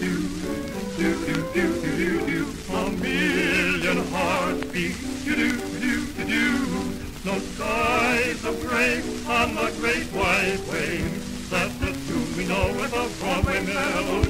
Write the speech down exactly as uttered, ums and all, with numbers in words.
do do do do do do. A million hearts beat, do do do do do. No skies of gray on the great white wave. That's the tune we know with a Broadway melody.